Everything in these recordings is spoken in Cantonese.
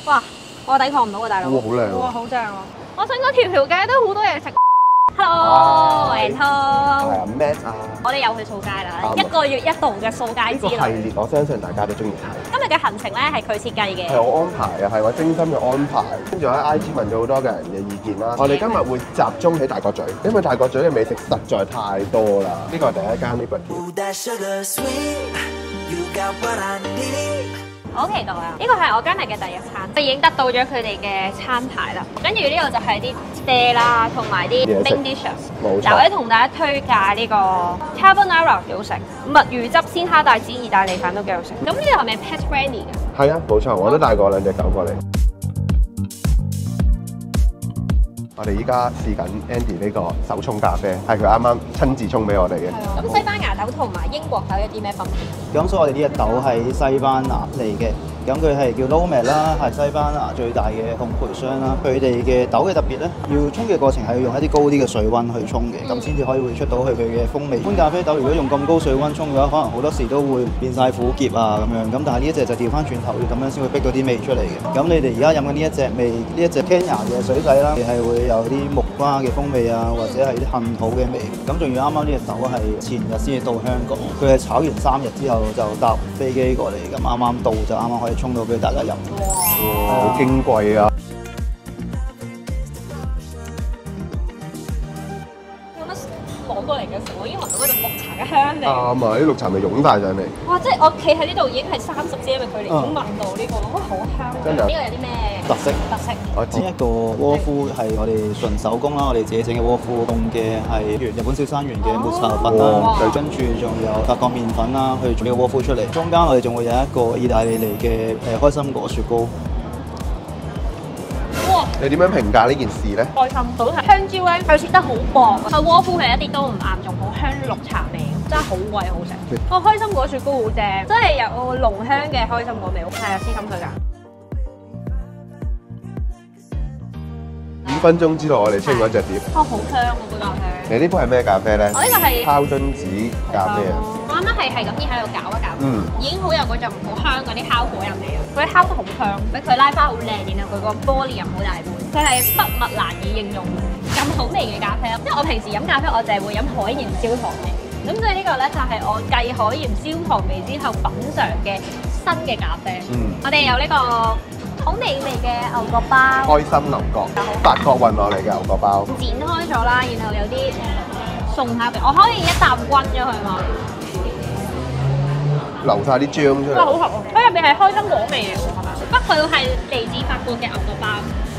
哇！我抵抗唔到啊，大佬。 哇，好靚喎！ 哇，好正啊！我想講條街都好多嘢食。Hello，維通。 係啊，Matt 啊， 我哋又去掃街啦， 啱啊 1個月一度嘅掃街呢個之旅。 系列我相信大家都中意睇。 今日嘅行程咧係佢設計嘅。 係我安排嘅，係我精心嘅安排。跟住我喺 IG 問咗好多嘅人嘅意見啦。我哋今日會集中喺大角咀，因為大角咀嘅美食實在太多啦。呢個係第一間 Liberty。 我好期待啊！呢個係我今日嘅第一餐，我已經得到咗佢哋嘅餐牌啦。跟住呢度就係啲嗲啦，同埋啲冰 dishes。 冇錯。 就可以同大家推介呢個 carbonara 幾好食，墨魚汁鮮蝦帶子意大利飯都幾好食。咁呢度係咪 pet friendly 㗎？ 係啊，冇錯，我都帶過2隻狗過嚟。我哋依家試緊 Andy 呢個手沖咖啡，係佢啱啱親自沖俾我哋嘅。 咁西班牙豆同埋英國豆有啲咩分別？ 咁所以我哋呢隻豆係西班牙嚟嘅，咁佢係叫 Lome 啦，係西班牙最大嘅烘焙商啦。佢哋嘅豆嘅特別咧，要沖嘅過程係要用一啲高啲嘅水溫去沖嘅，咁先至可以會出到佢嘅風味。一般咖啡豆如果用咁高水溫沖嘅話，可能好多時都會變晒苦澀啊咁樣。咁但係呢一隻就調翻轉頭，要咁樣先會逼到啲味出嚟嘅。咁你哋而家飲緊呢一隻味，呢一隻 Kenya 嘅水洗啦，係會有啲木瓜嘅風味啊，或者係啲杏桃嘅味。咁仲要啱啱呢隻豆係前日先至到香港，佢係炒完3日之後就搭飛機過嚟，咁啱啱到就啱啱可以沖到俾大家飲。 哇，好矜貴啊！ 有乜攞過嚟嘅時候，我已經聞到嗰種綠茶嘅香味。 啱啊！啲綠茶味湧大上嚟。 哇！即係我企喺呢度已經係30 cm 嘅距離，已經聞到呢個，哇！好香。 真係呢個有啲咩特色？ 我知呢一個窩夫係我哋純手工啦，我哋自己整嘅窩夫，用嘅係日本小山園嘅抹茶粉啦，跟住仲有法國麵粉啦，去做呢個窩夫出嚟。中間我哋仲會有一個意大利嚟嘅開心果雪糕。 哇！ 你點樣評價呢件事咧？ 開心到係香蕉咧，佢切得好薄，佢窩夫係一啲都唔硬，仲好香綠茶味，真係好貴好食。個開心果雪糕好正，真係有濃香嘅開心果味，係啊，私心佢㗎。 5分鐘之內我哋清嗰隻碟。 哦，好香啊！杯咖啡。 你呢杯係咩咖啡咧？ 我呢個係烤榛子咖啡啊！ 我啱啱係咁意喺度攪一攪，已經好有嗰陣好香嗰啲烤果仁味啊！佢烤得好香，俾佢拉花好靚，然後佢個玻璃又好大杯，佢係筆墨難以形容咁好味嘅咖啡。因為我平時飲咖啡我淨係會飲海鹽焦糖味，咁所以呢個咧就係我繼海鹽焦糖味之後品嚐嘅新嘅咖啡。我哋有呢個好美味嘅牛角包， 開心牛角，法國運落嚟嘅牛角包。 剪開咗啦，然後有啲送下俾我，可以一啖均咗佢嘛？ 流晒啲漿出哇，好嚟。 合喎！佢入邊係開心果味嚟喎，係咪？不過係嚟自法國嘅牛角包。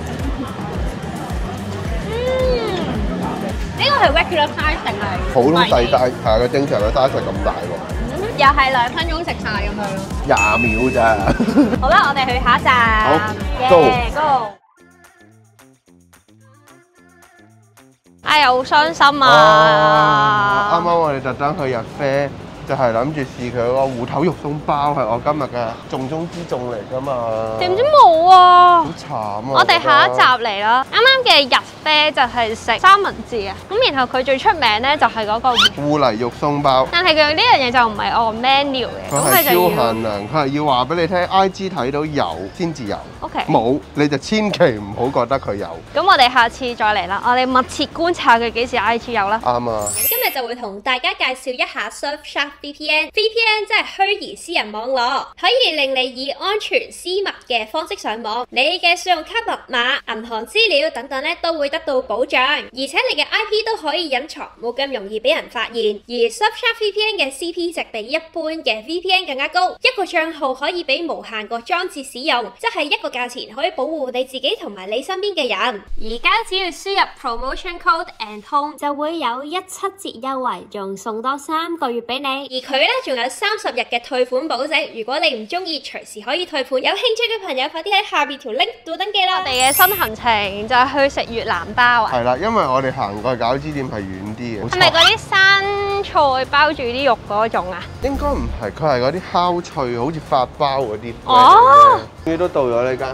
呢個係 regular size 定係普通細 size，係啊，佢正常嘅 size 係咁大喎。 又係2分鐘食晒咁樣咯。 20秒咋？ 好啦，我哋去下一站。 好 ，Go！哎呀，好傷心啊！ 啱啱我哋特登去日啡，就係諗住試佢嗰個芋頭肉鬆包，係我今日嘅重中之重嚟㗎嘛。 點知冇啊！ 好慘啊！ 我哋下一集嚟啦。啱啱嘅日啡就係食三文治啊，咁然後佢最出名咧就係嗰個芋泥肉鬆包。 但係佢呢樣嘢就唔係按 menu 嘅，咁佢係超佢就要限量，佢係要話俾你聽，IG 睇到有先至有。 OK。 冇你就千祈唔好覺得佢有。 咁我哋下次再嚟啦，我哋密切觀察佢幾時 IG 有啦。 啱啊！ 今日就會同大家介紹一下 Surfshark VPN。VPN 即係虛擬私人網絡，可以令你以安全私密嘅方式上網，你嘅信用卡密碼、銀行資料等等咧都會得到保障，而且你嘅 IP 都可以隱藏，冇咁容易俾人發現。而 Surfshark VPN 嘅 CP 值比一般嘅 VPN 更加高，一個賬號可以俾無限個裝置使用，即係一個價錢可以保護你自己同埋你身邊嘅人。而家只要輸入 promotion code AND HOME 就會有17折優惠，仲送多3個月俾你。而佢咧仲有30日嘅退款保證，如果你唔中意，隨時可以退款。有興趣嘅朋友快啲喺下邊條 link 度登記啦！我哋嘅新行程就係去食越南包啊！ 係啦，因為我哋行過去餃子店係遠啲嘅。 係咪嗰啲生菜包住啲肉嗰種啊？ 應該唔係，佢係嗰啲烤脆，好似法包嗰啲。 哦， 終於都到咗呢間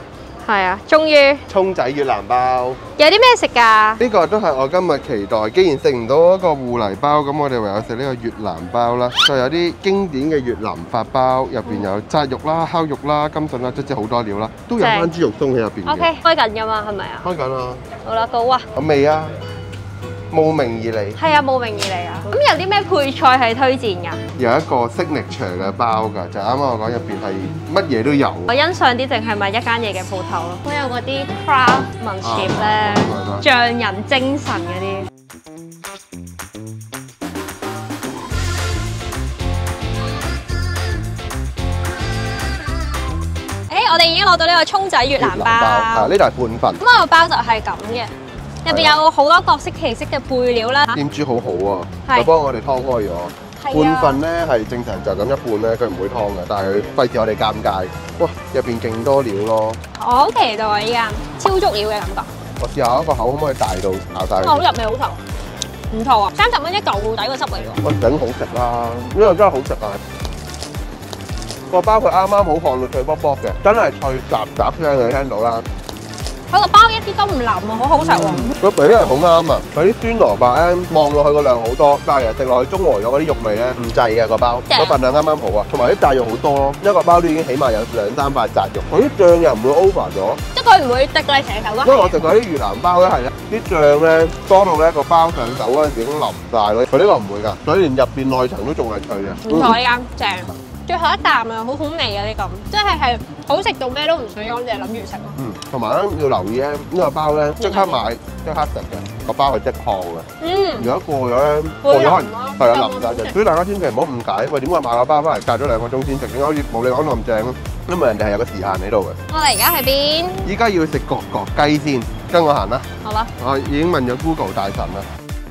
係啊，終於葱仔越南包。 有啲咩食㗎？ 呢個都係我今日期待。既然食唔到嗰個芋泥包，咁我哋唯有食呢個越南包啦。就有啲經典嘅越南法包，入邊有炸肉啦、烤肉啦、甘筍啦，即係好多料啦，都有番豬肉鬆喺入邊嘅。 OK， 開緊㗎嘛，係咪啊？ 開緊啦！ 好啦，到啊！ 好味啊！慕名而嚟。 係啊，慕名而嚟啊！咁有啲咩配菜係推薦㗎？ 有一個 signature 嘅包㗎，就啱啱我講入邊係乜嘢都有。 我欣賞啲淨係咪一間嘢嘅鋪頭咯，都有嗰啲 craftsmanship 咧，匠人精神嗰啲。我哋已經攞到呢個葱仔越南包， 係呢度係半份。 咁我個包就係咁嘅，入邊有好多各式其式嘅配料啦。 店主好好啊， 係佢幫我哋劏開咗。半份咧係正常就咁一半咧，佢唔會劏嘅，但係佢費事我哋尷尬。哇！入邊勁多料咯。 我好期待依家超足料嘅感覺。 我試下一個口可唔可以大到咬晒佢？ 好入味好頭，唔錯啊！30蚊一嚿到底個汁嚟喎。 喂，頂好食啦！呢個真係好食啊！個包佢啱啱好看到脆卜卜嘅，真係脆雜雜聲你聽到啦。 佢個包一啲都唔腍啊，好好食喎。 個比例好啱啊！佢啲酸蘿蔔咧望落去個量好多，但係食落去中和咗嗰啲肉味咧唔滯嘅個包，個份量啱啱好啊！同埋啲炸肉好多咯，一個包都已經起碼有2-3塊炸肉，佢啲醬又唔會 over 咗， 即係佢唔會滴你成嚿咯。 因為我食過啲越南包咧係咧啲醬咧多到咧個包上手嗰陣時已經淋晒咯，佢呢個唔會㗎，所以連入邊內層都仲係脆嘅。 唔錯呢間正。最後一啖啊，好好味啊！呢咁，即係好食到咩都唔想講，淨係諗住食咯。 同埋咧要留意咧，呢個包咧即刻買即刻食嘅，個包係即烘嘅。如果過咗咧，過咗可能係啊淋晒就，所以大家千祈唔好誤解，喂點解買個包翻嚟隔咗2個鐘先食？點解好似冇你講咁正咧？因為人哋係有個時限喺度嘅。 我哋而家喺邊？ 依家要食角角雞先，跟我行啦。 好啦。 我已經問咗 Google 大神啦。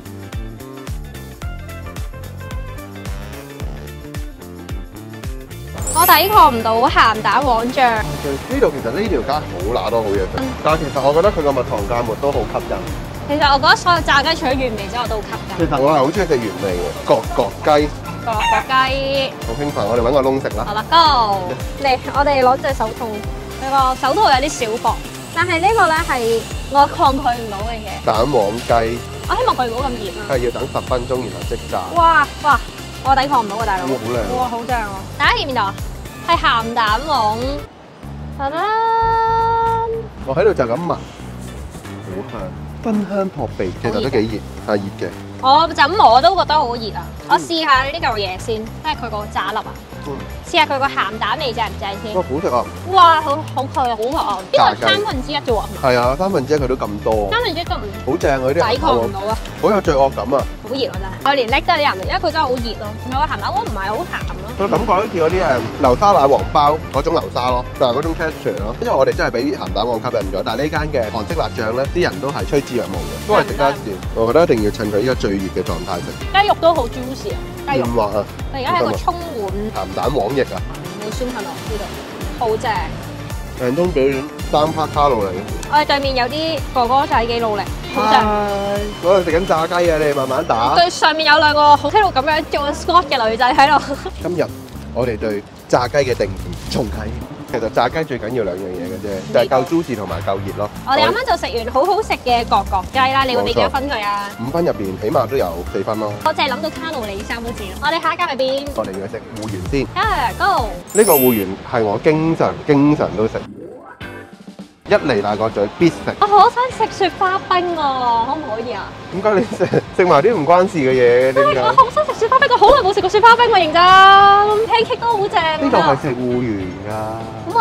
我抵抗唔到鹹蛋黃醬。 呢度其實呢條街好乸多好嘢食，但係其實我覺得佢個蜜糖芥末都好吸引。 其實我覺得所有炸雞除咗原味之外都好吸引。 其實我係好中意食原味嘅角角雞。 角角雞。 好興奮，我哋揾個窿食啦。 好啦 ，Go！ 嚟，我哋攞隻手套。佢個手套有啲小薄，但係呢個咧係我抗拒唔到嘅嘢。 蛋黃雞。 我希望佢唔好咁熱啊。 係要等10分鐘，然後即炸。 哇！我抵抗唔到啊，大佬。 哇，好靚！ 哇，好正喎！大家見唔見到啊？係鹹蛋黃。噠噠。 我喺度就咁聞，好香，芬香撲鼻，其實都幾熱，係熱嘅。 我就咁摸都覺得好熱啊！我試下呢嚿嘢先，睇下佢個炸粒啊。試下佢個鹹蛋味正唔正先。 哇，好食啊！ 哇，好脆啊，好薄啊！呢個係1/3啫喎，係嘛？ 係啊，1/3佢都咁多。 1/3都唔好正啊！呢啲抵抗唔到啊！ 好有罪惡感啊！ 好熱啊真係，我連叻得啲人，因為佢真係好熱咯。同埋個鹹蛋黃唔係好鹹咯。 佢感覺好似嗰啲流沙奶黃包嗰種流沙咯，就係嗰種 texture 咯。因為我哋真係俾鹹蛋黃吸引咗，但係呢間嘅韓式辣醬咧，啲人都係趨之若鶩嘅，都係值得一試。我覺得一定要趁佢依家最熱嘅狀態食。 雞肉都好 juicy 啊！雞肉滑啊！ 佢而家係個葱碗鹹蛋黃液啊！ 你酸係咪呢度？好正！ 成通表演3克卡路里。 我哋對面有啲哥哥仔幾努力，好正！ 嗰度食緊炸雞啊！你哋慢慢打。 對上面有2個好聽到咁樣做 squat 嘅女仔喺度。 今日我哋對炸雞嘅定義重啟。其實炸雞最緊要2樣嘢嘅啫，就係夠 juicy 同埋夠熱咯。 我哋啱啱就食完好好食嘅角角雞啦，你會俾幾多分佢啊 ？5分入邊起碼都有4分咯。 我淨係諗到卡路里3個字咯。我哋下一間去邊？ 我哋要食芋圓先。 Go！ 呢個芋圓係我經常都食，一嚟大個嘴必食。 我好想食雪花冰喎，可唔可以啊？ 點解你食埋啲唔關事嘅嘢？點解？ 我好想食雪花冰，我好耐冇食過雪花冰喎，認真。pancake 都好正。 呢度係食芋圓㗎。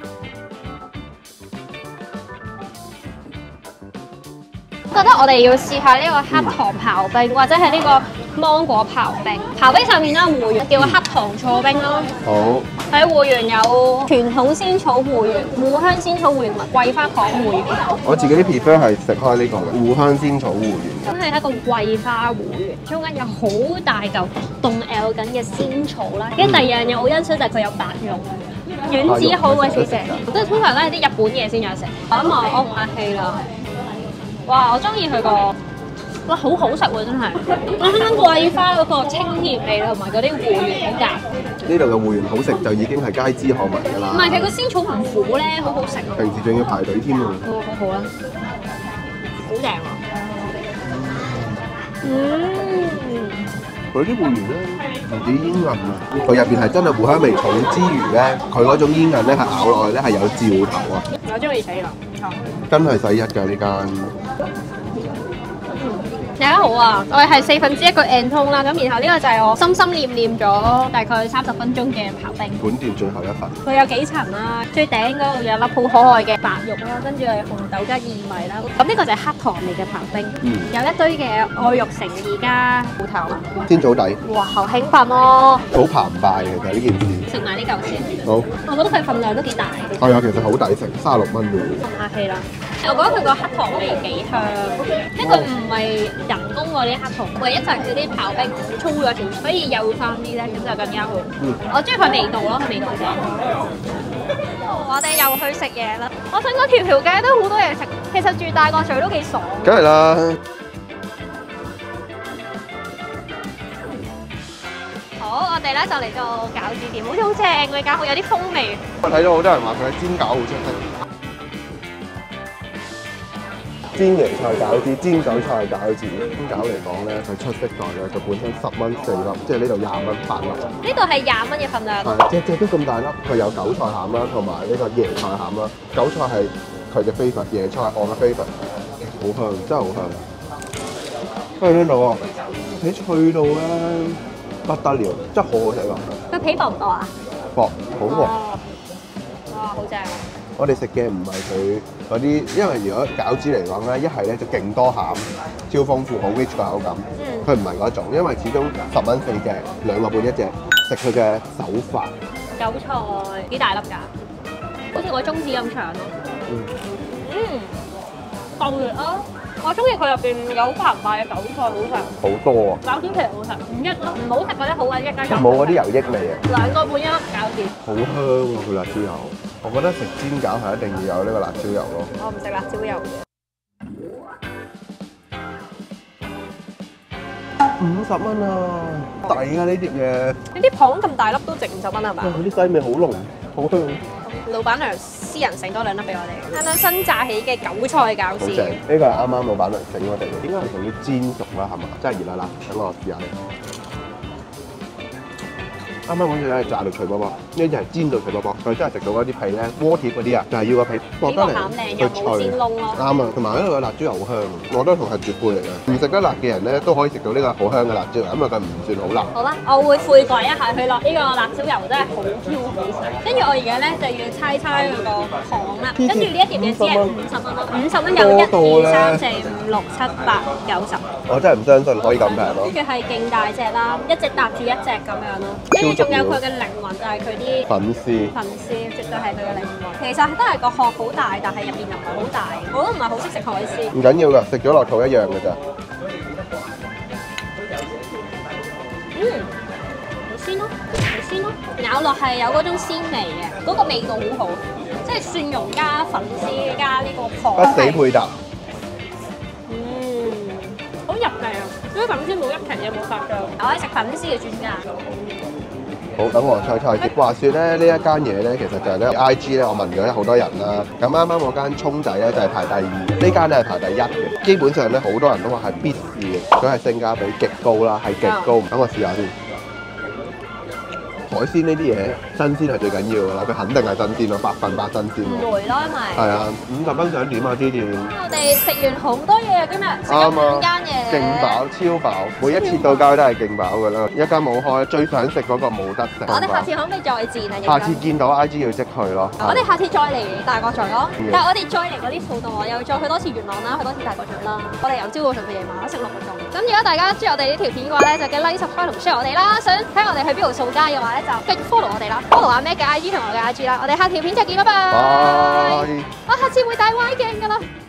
覺得我哋要試下呢個黑糖刨冰，或者係呢個芒果刨冰。刨冰上面咧芋圓叫黑糖錯冰咯。 好。 喺芋圓有傳統仙草芋圓、芋香仙草芋圓同埋桂花糖芋圓。 我自己 prefer 係食開呢個嘅芋香仙草芋圓。 咁係一個桂花芋圓，中間有好大嚿凍 L 緊嘅仙草啦。跟住第二樣嘢好欣賞就係佢有白肉。丸子好鬼死正，即係通常都係啲日本嘢先有食。咁我唔客氣啦。哇！我中意佢個，哇好好食喎真係！我啱啱桂花嗰個清甜味同埋嗰啲芋圓好夾。 呢度嘅芋圓好食就已經係街知巷聞㗎啦。 唔係佢個仙草唔苦咧，好好食啊！ 平時仲要排隊添喎。 哦，好好啦，好正啊！ 佢啲芋圓咧唔止煙韌啊，佢入邊係真係芋香味重之餘咧，佢嗰種煙韌咧係咬落去咧係有嚼頭啊！ 我中意死啦，唔錯。 真係世一㗎呢間。 大家好啊！我哋係1/4個 N 通啦，咁然後呢個就係我心心念念咗大概30分鐘嘅刨冰。 本店最後一份。 佢有幾層啦，最頂嗰度有粒好可愛嘅白肉啦，跟住係紅豆加薏米啦。咁呢個就係黑糖味嘅刨冰，有一堆嘅愛肉誠意加芋頭啊， 煎棗底。 哇，好興奮咯！ 好澎湃嘅其實呢件事。 食埋呢嚿先。 好。 我覺得佢份量都幾大。 係啊，其實好抵食，36蚊啫喎。 唔客氣啦。我覺得佢個黑糖味幾香，因為佢唔係人工嗰啲黑糖，唯一就係佢啲刨冰粗咗條，所以幼翻啲咧，咁就更加好。我中意佢味道咯，佢味道正。我哋又去食嘢啦！我想講條街都好多嘢食，其實住大角咀都幾爽。 梗係啦。 好，我哋咧就嚟到餃子店，好似好正嘅餃，有啲風味。 我睇到好多人話佢嘅煎餃好出色。煎椰菜餃子、煎韭菜餃子，煎餃嚟講咧，佢出色在咧，佢本身10蚊4粒，即係呢度20蚊8粒。 呢度係20蚊嘅份量。 係，隻隻都咁大粒，佢有韭菜餡啦，同埋呢個椰菜餡啦。韭菜係佢嘅 favourite，椰菜係我嘅 favourite，好香，真係好香。喺呢度喎，喺脆到咧不得了，真係好好食啊！ 佢皮薄唔薄啊？ 薄，好薄。 哇，好正啊！ 我哋食嘅唔係佢嗰啲，因為如果餃子嚟講咧，一係咧就勁多餡，超豐富，好 rich 嘅口感。佢唔係嗰種，因為始終10蚊4隻，2個半一隻，食佢嘅手法。 韭菜幾大粒㗎？好似我中指咁長咯。夠熱啊！我中意佢入邊有澎湃嘅韭菜，好食。 好多啊！ 餃子皮好食，唔一唔好食嗰啲好鬼一加冇嗰啲油益味啊 ！2個半一粒餃子。 好香啊！佢辣椒油，我覺得食煎餃係一定要有呢個辣椒油咯。 我唔食辣椒油。 50蚊啊！抵啊呢碟嘢！ 呢啲磅咁大粒都值50蚊係嘛？ 佢啲雞味好濃，好香。 老闆娘私人整多2粒俾我哋，啱啱新炸起嘅韭菜餃子。 好正！呢個係啱啱老闆娘整我哋嘅，應該係仲要煎熟啦，係嘛？真係熱辣辣，等我試下。啱啱嗰隻係炸到脆卜卜，呢隻係煎到脆卜卜，佢真係食到嗰啲皮咧，鍋貼嗰啲啊，就係要個皮薄得嚟，佢脆。啱啊，同埋呢個辣椒油好香，我覺得同係絕配嚟嘅。唔食得辣嘅人咧，都可以食到呢個好香嘅辣椒油，因為佢唔算好辣。 好啦，我會悔改一下，佢落呢個辣椒油真係好 Q 好食。跟住我而家咧就要猜嗰個糖啦，跟住呢一碟嘢只係50蚊咯，50蚊有1、2、3、4、5、6、7、8、9、10。 我真係唔相信可以咁平咯。 跟住係勁大隻啦，一隻搭住一隻咁樣咯，跟住仲有佢嘅靈魂就係佢啲粉絲， 絕對係佢嘅靈魂。其實都係個殼好大，但係入邊又唔係好大。我都唔係好識食海鮮。 唔緊要㗎，食咗落肚一樣㗎咋。 好鮮咯，好鮮咯，咬落係有嗰種鮮味嘅，嗰個味道好好，即係蒜蓉加粉絲加呢個殼。 不死配搭。 好入味啊！啲粉絲冇一皮嘢冇發脹，我係食粉絲嘅專家。 好，等我猜猜先。話説咧，呢一間嘢咧，其實就係咧 IG 咧，我問咗好多人啦。咁啱啱嗰間葱仔咧就係排第2，呢間咧係排第1嘅。基本上咧，好多人都話係必試嘅，佢係性價比極高啦，係極高。等我試下先。海鮮呢啲嘢新鮮係最緊要㗎啦，佢肯定係新鮮咯，100%新鮮。 唔會咯，因為係啊，50蚊想點啊啲店？ 我哋食完好多嘢今日，食咗5間嘢， 勁飽超飽，每一次到街都係勁飽㗎啦。一間冇開，最想食嗰個冇得食。 我哋下次可唔可以再戰啊？ 下次見到 IG 要即去咯。 我哋下次再嚟大角咀咯，但係我哋再嚟嗰啲數度，又再去多次元朗啦，去多次大角咀啦。我哋由朝到上到夜晚，食6個鐘。咁如果大家中意我哋呢條片嘅話咧，就記得 like、subscribe 同 share 我哋啦。想睇我哋去邊度掃街嘅話咧，就繼續 follow 我哋啦，follow 阿 Mac 嘅 IG 同我嘅 IG 啦。我哋下條片再見，拜拜。我下次會帶 Y 鏡㗎啦。